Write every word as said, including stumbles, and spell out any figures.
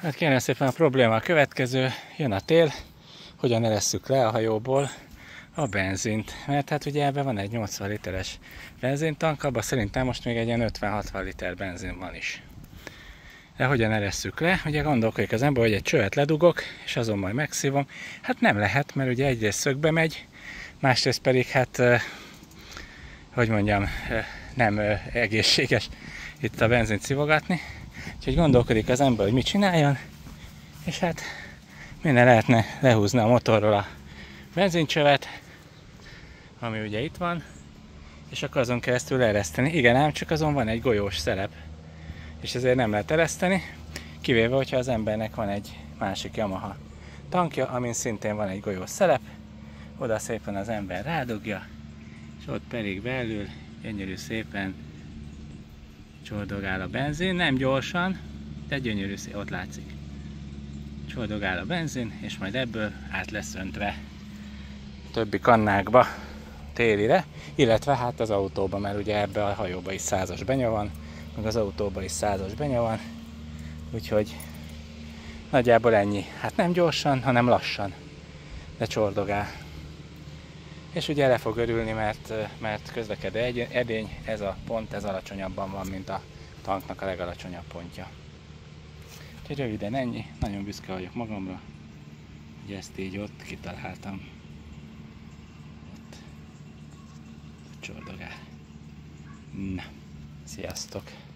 Hát kérem szépen, a probléma a következő, jön a tél, hogyan eresszük le a hajóból a benzint. Mert hát ugye ebben van egy nyolcvan literes benzintank, abban szerintem most még egy ilyen ötven-hatvan liter benzin van is. De hogyan eresszük le? Ugye gondolkodik az ember, hogy egy csövet ledugok, és azon majd megszívom. Hát nem lehet, mert ugye egyrészt szögbe megy, másrészt pedig hát, hogy mondjam, nem egészséges itt a benzint szívogatni. Úgyhogy gondolkodik az ember, hogy mit csináljon, és hát minden lehetne lehúzni a motorról a benzincsövet, ami ugye itt van, és akkor azon keresztül ereszteni. Igen ám, csak azon van egy golyós szelep, és ezért nem lehet ereszteni, kivéve, hogyha az embernek van egy másik Yamaha tankja, amin szintén van egy golyós szelep, oda szépen az ember rádugja, és ott pedig belül gyönyörű szépen csordogál a benzin, nem gyorsan, de gyönyörű szépen, ott látszik. Csordogál a benzin, és majd ebből át lesz öntve többi kannákba télire, illetve hát az autóba, mert ugye ebbe a hajóba is százas benya van, meg az autóba is százas benya van, úgyhogy nagyjából ennyi. Hát nem gyorsan, hanem lassan, de csordogál. És ugye le fog örülni, mert, mert közlekedő edény, ez a pont, ez alacsonyabban van, mint a tanknak a legalacsonyabb pontja. Úgyhogy röviden ennyi, nagyon büszke vagyok magamra, hogy ezt így ott kitaláltam. Ott csordogál. Na, sziasztok!